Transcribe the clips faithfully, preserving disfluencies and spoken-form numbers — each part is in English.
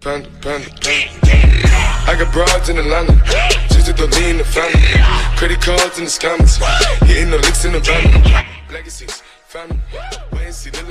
Panda, panda, panda. I got broads in Atlanta, just to lean in the family. Credit cards in the scammers, hitting the licks in the van. Legacies, family, wait and see the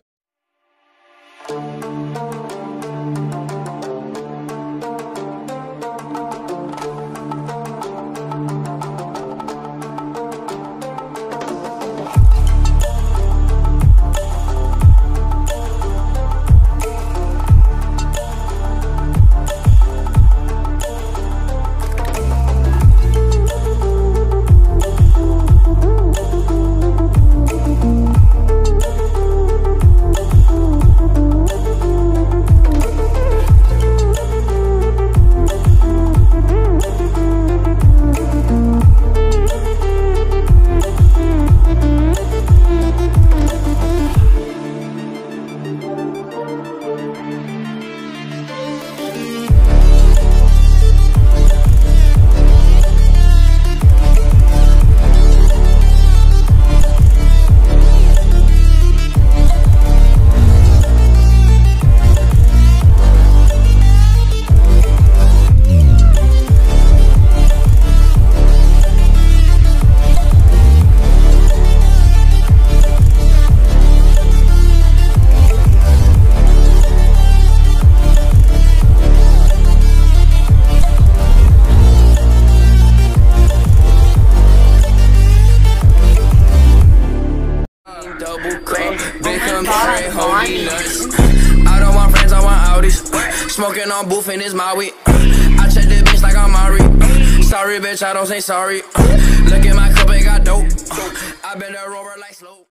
Smoking on booth and it's my weed. I check the bitch like I'm Mari. Sorry bitch, I don't say sorry. Look at my cup, it got dope. I been there over.